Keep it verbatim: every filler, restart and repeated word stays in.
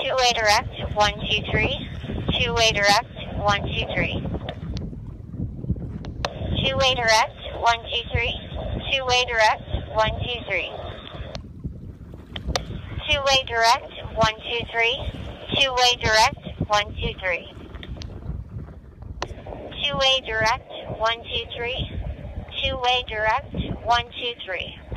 Two-way direct, one two three. Two-way direct, one two three. Two-way direct, one two three. Two-way direct, one two three. Two-way direct, one two three. Two-way direct, one two three. Two-way direct, one two three. Two-way direct, one two three.